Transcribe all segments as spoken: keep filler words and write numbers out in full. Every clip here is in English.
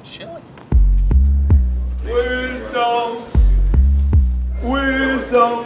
chilling. Wilson! Wilson!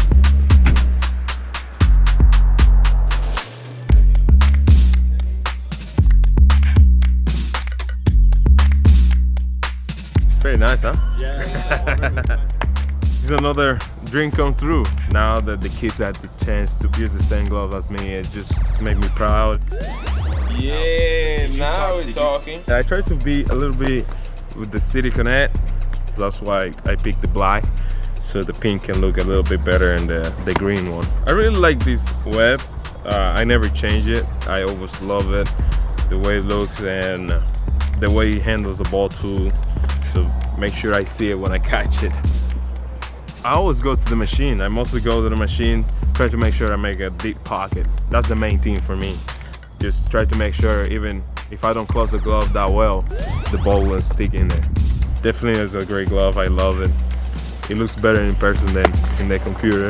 Very nice, huh? Yeah. It's another dream come true. Now that the kids had the chance to use the same glove as me, it just made me proud. Yeah, now we're talking. I tried to be a little bit with the City Connect. That's why I picked the black, so the pink can look a little bit better than the, the green one. I really like this web. Uh, I never change it. I always love it, the way it looks and the way it handles the ball too. So make sure I see it when I catch it. I always go to the machine. I mostly go to the machine, try to make sure I make a deep pocket. That's the main thing for me. Just try to make sure even if I don't close the glove that well, the ball will stick in there. Definitely is a great glove, I love it. It looks better in person than in the computer.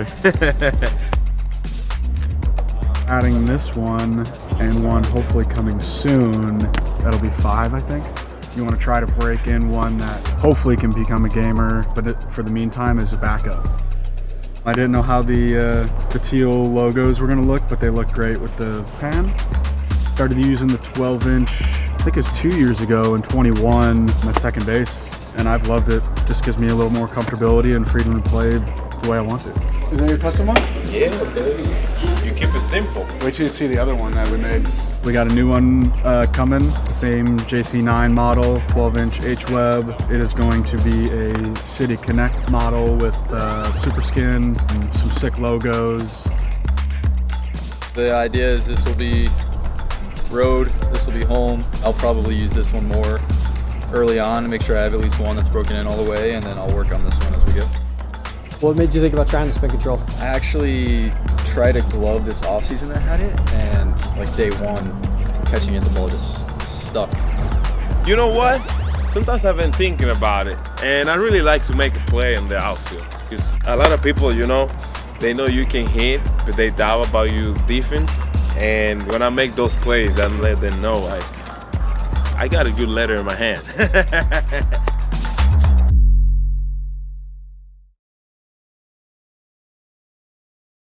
Adding this one and one hopefully coming soon, that'll be five, I think. You want to try to break in one that hopefully can become a gamer, but it, for the meantime is a backup. I didn't know how the, uh, the teal logos were going to look, but they look great with the tan. Started using the twelve inch, I think it was two years ago in twenty-one at second base, and I've loved it. Just gives me a little more comfortability and freedom to play the way I want to. Is that your custom one? Yeah, baby. You keep it simple. Wait till you see the other one that we made. We got a new one uh, coming, the same J C nine model, twelve inch H-Web. It is going to be a City Connect model with uh, super skin and some sick logos. The idea is this will be road, this will be home. I'll probably use this one more early on to make sure I have at least one that's broken in all the way, and then I'll work on this one as we go. What made you think about trying the spin control? I actually tried a glove this offseason that had it, and like day one, catching it, the ball just stuck. You know what? Sometimes I've been thinking about it, and I really like to make a play in the outfield. Because a lot of people, you know, they know you can hit, but they doubt about your defense. And when I make those plays, I let them know I, I got a good letter in my hand.